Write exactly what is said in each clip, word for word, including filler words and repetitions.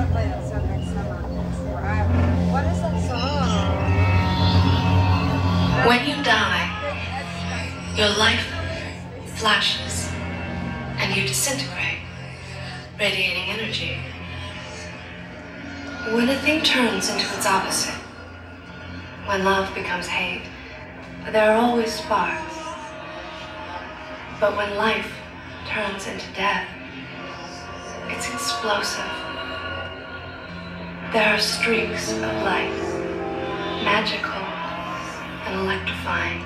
play that song next time on forever. What is that song? When you die, your life flashes and you disintegrate, radiating energy. When a thing turns into its opposite, when love becomes hate, there are always sparks. But when life turns into death, it's explosive. There are streaks of light, magical and electrifying.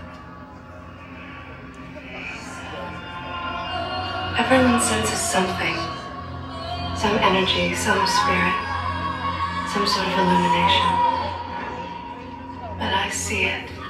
Everyone senses something, some energy, some spirit, some sort of illumination. But I see it.